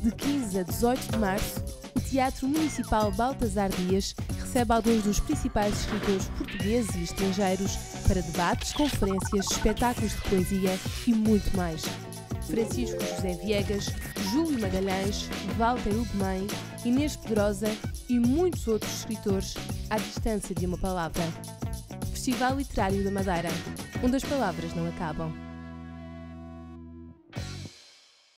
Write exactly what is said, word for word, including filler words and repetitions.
De quinze a dezoito de março, o Teatro Municipal Baltasar Dias recebe alguns dos principais escritores portugueses e estrangeiros para debates, conferências, espetáculos de poesia e muito mais. Francisco José Viegas, Júlio Magalhães, Walter Ugumem, Inês Pedrosa e muitos outros escritores à distância de uma palavra. Festival Literário da Madeira, onde as palavras não acabam.